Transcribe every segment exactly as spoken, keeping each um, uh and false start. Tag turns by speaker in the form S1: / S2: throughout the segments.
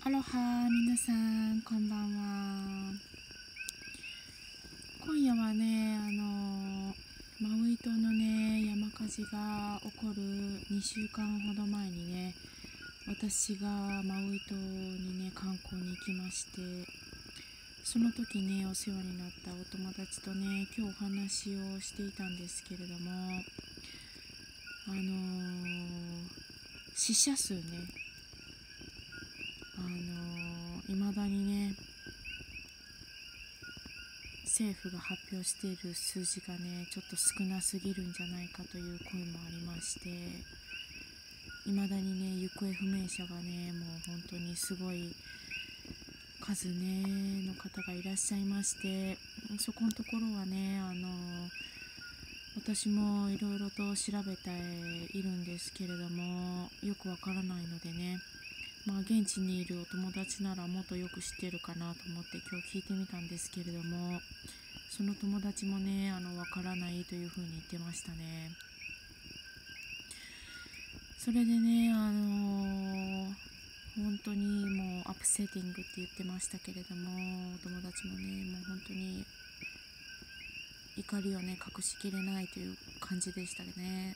S1: アロハ、皆さんこんばんは。今夜はね、あのマウイ島のね山火事が起こるにしゅうかんほど前にね、私がマウイ島にね観光に行きまして、その時ねお世話になったお友達とね今日お話をしていたんですけれども、あのー、死者数ね、あのー、未だにね政府が発表している数字がねちょっと少なすぎるんじゃないかという声もありまして、未だにね行方不明者がねもう本当にすごい数ねの方がいらっしゃいまして、そこのところはねあの私もいろいろと調べているんですけれども、よくわからないのでね、まあ現地にいるお友達ならもっとよく知ってるかなと思って今日聞いてみたんですけれども、その友達もねあのわからないというふうに言ってましたね。それでねあのー本当にもうアップセッティングって言ってましたけれども、お友達もねもう本当に怒りをね隠しきれないという感じでしたね。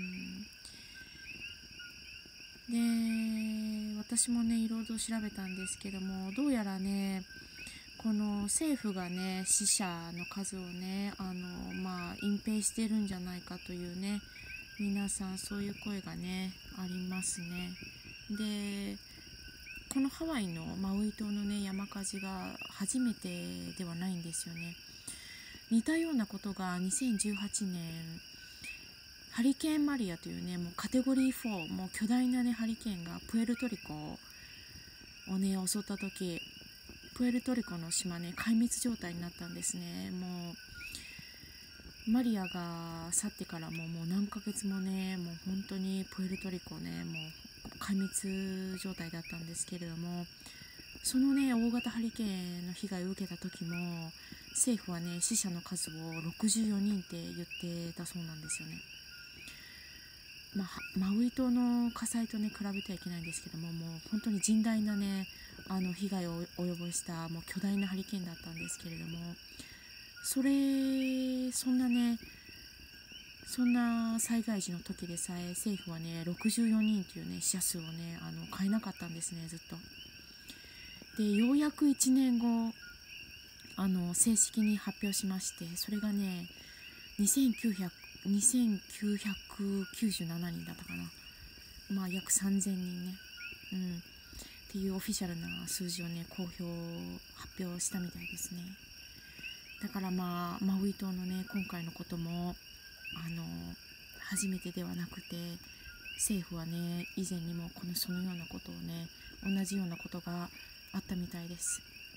S1: うん、で私もねいろいろ調べたんですけども、どうやらねこの政府がね死者の数をねあのまあ隠蔽してるんじゃないかというね、皆さんそういう声がねありますね。でこのハワイのマウイ島のね山火事が初めてではないんですよね。似たようなことがにせんじゅうはちねんハリケーンマリアというねもうカテゴリーフォー、もう巨大なねハリケーンがプエルトリコをね襲った時、プエルトリコの島ね壊滅状態になったんですね。もうマリアが去ってからももう何ヶ月もねもう本当にプエルトリコねもう壊滅状態だったんですけれども、そのね大型ハリケーンの被害を受けた時も政府はね死者の数をろくじゅうよにんって言ってたそうなんですよね。まあ、マウイ島の火災とね比べてはいけないんですけども、もう本当に甚大なねあの被害を及ぼしたもう巨大なハリケーンだったんですけれども、それそんなねそんな災害時の時でさえ政府はねろくじゅうよにんというね死者数をねあの変えなかったんですね、ずっと。でようやくいちねんごあの正式に発表しまして、それがねにせんきゅうひゃく にせんきゅうひゃくきゅうじゅうななにんだったかな、まあ約さんぜんにんね、うん、っていうオフィシャルな数字をね公表発表したみたいですね。だからまあマウイ島のね今回のこともあの初めてではなくて、政府はね以前にもこのそのようなことをね同じようなことがあったみたいです。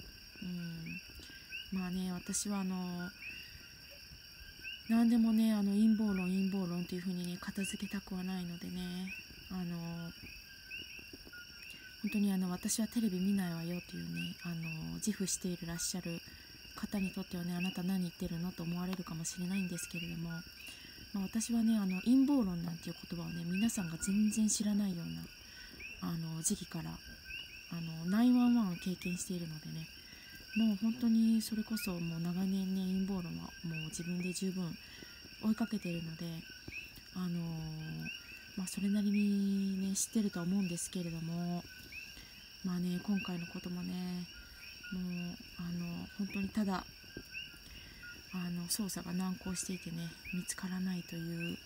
S1: うん、まあね私はあの何でもねあの陰謀論陰謀論というふうにね片付けたくはないのでね、あの本当にあの私はテレビ見ないわよというねあの自負しているらっしゃる方にとってはね、あなた何言ってるのと思われるかもしれないんですけれども、まあ、私はねあの陰謀論なんていう言葉をね皆さんが全然知らないようなあの時期からあのナインワンワンを経験しているのでね、もう本当にそれこそもう長年ね陰謀論はもう自分で十分追いかけているので、あのーまあ、それなりにね知ってるとは思うんですけれども、まあね今回のこともねもうあの本当にただあの捜査が難航していてね見つからないという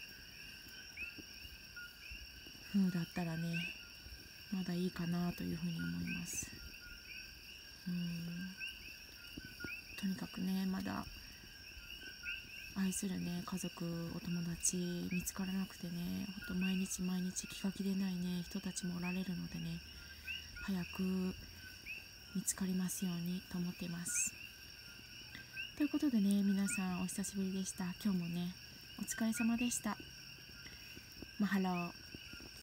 S1: 風だったらねまだいいかなというふうに思います。うーんとにかくねまだ愛するね家族お友達見つからなくてね、ほんと毎日毎日気が気でないね人たちもおられるのでね、早く見つかりますようにと思っています。ということでね皆さんお久しぶりでした。今日もねお疲れ様でした。マハロー。